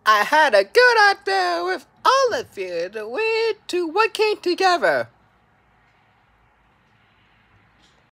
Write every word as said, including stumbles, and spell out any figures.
I had a good idea with all of you to we two working together.